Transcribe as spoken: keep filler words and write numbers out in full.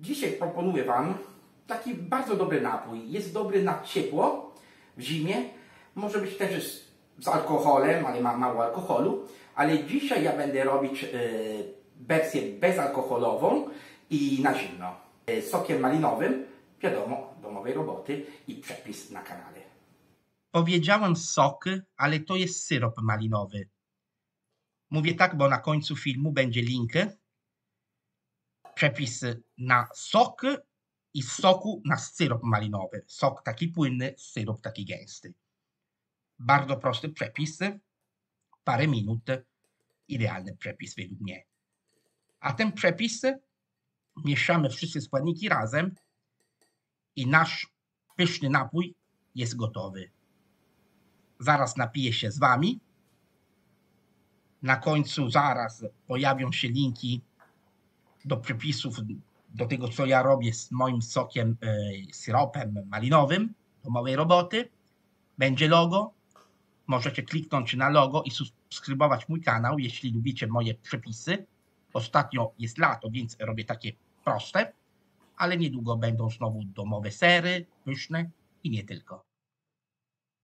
Dzisiaj proponuję Wam taki bardzo dobry napój. Jest dobry na ciepło, w zimie. Może być też z, z alkoholem, ale ma mało alkoholu. Ale dzisiaj ja będę robić yy, wersję bezalkoholową i na zimno. Yy, sokiem malinowym, wiadomo, domowej roboty i przepis na kanale. Powiedziałem sok, ale to jest syrop malinowy. Mówię tak, bo na końcu filmu będzie link. Przepis na sok i z soku na syrop malinowy. Sok taki płynny, syrop taki gęsty. Bardzo prosty przepis. Parę minut. Idealny przepis według mnie. A ten przepis mieszamy wszystkie składniki razem i nasz pyszny napój jest gotowy. Zaraz napiję się z Wami. Na końcu zaraz pojawią się linki do przepisów, do tego, co ja robię z moim sokiem, yy, syropem malinowym, do małej roboty. Będzie logo. Możecie kliknąć na logo i subskrybować mój kanał, jeśli lubicie moje przepisy. Ostatnio jest lato, więc robię takie proste, ale niedługo będą znowu domowe sery, pyszne i nie tylko.